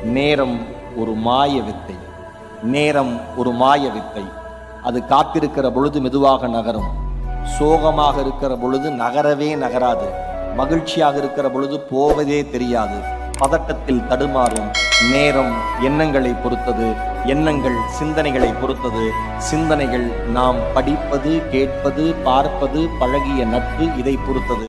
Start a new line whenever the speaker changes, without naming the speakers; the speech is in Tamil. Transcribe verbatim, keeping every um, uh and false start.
நேரம் ஒரு மாய வித்தை. நேரம் ஒரு மாய வித்தை. அது காத்திருக்கிற பொழுது மெதுவாக நகரும். சோகமாக இருக்கிற பொழுது நகரவே நகராது. மகிழ்ச்சியாக இருக்கிற பொழுது போவதே தெரியாது. பதட்டத்தில் தடுமாறும். நேரம் எண்ணங்களை பொறுத்தது, எண்ணங்கள் சிந்தனைகளை பொறுத்தது, சிந்தனைகள் நாம் படிப்பது, கேட்பது, பார்ப்பது, பழகிய நட்பு, இதை பொறுத்தது.